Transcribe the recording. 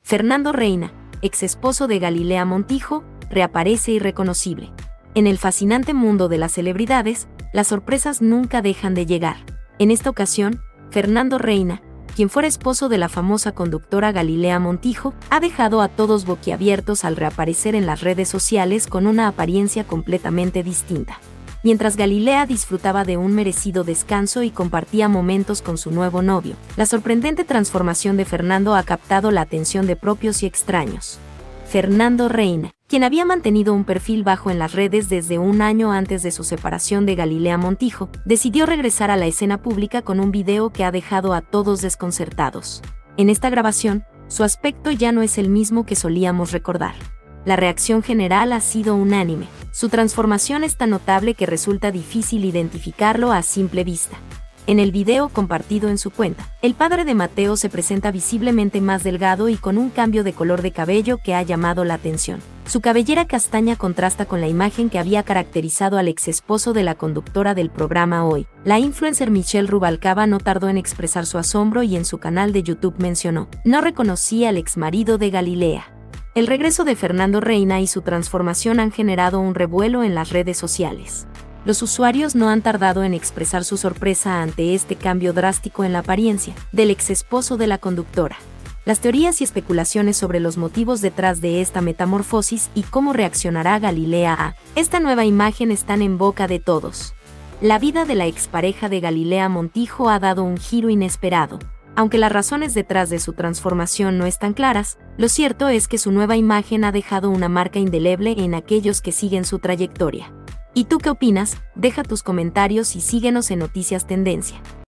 Fernando Reina, ex esposo de Galilea Montijo, reaparece irreconocible. En el fascinante mundo de las celebridades, las sorpresas nunca dejan de llegar. En esta ocasión, Fernando Reina, quien fuera esposo de la famosa conductora Galilea Montijo, ha dejado a todos boquiabiertos al reaparecer en las redes sociales con una apariencia completamente distinta. Mientras Galilea disfrutaba de un merecido descanso y compartía momentos con su nuevo novio, la sorprendente transformación de Fernando ha captado la atención de propios y extraños. Fernando Reina, quien había mantenido un perfil bajo en las redes desde un año antes de su separación de Galilea Montijo, decidió regresar a la escena pública con un video que ha dejado a todos desconcertados. En esta grabación, su aspecto ya no es el mismo que solíamos recordar. La reacción general ha sido unánime. Su transformación es tan notable que resulta difícil identificarlo a simple vista. En el video compartido en su cuenta, el padre de Mateo se presenta visiblemente más delgado y con un cambio de color de cabello que ha llamado la atención. Su cabellera castaña contrasta con la imagen que había caracterizado al ex esposo de la conductora del programa Hoy. La influencer Michelle Rubalcaba no tardó en expresar su asombro y en su canal de YouTube mencionó: "No reconocí al exmarido de Galilea". El regreso de Fernando Reina y su transformación han generado un revuelo en las redes sociales. Los usuarios no han tardado en expresar su sorpresa ante este cambio drástico en la apariencia del ex esposo de la conductora. Las teorías y especulaciones sobre los motivos detrás de esta metamorfosis y cómo reaccionará Galilea a esta nueva imagen están en boca de todos. La vida de la expareja de Galilea Montijo ha dado un giro inesperado. Aunque las razones detrás de su transformación no están claras, lo cierto es que su nueva imagen ha dejado una marca indeleble en aquellos que siguen su trayectoria. ¿Y tú qué opinas? Deja tus comentarios y síguenos en Noticias Tendencia.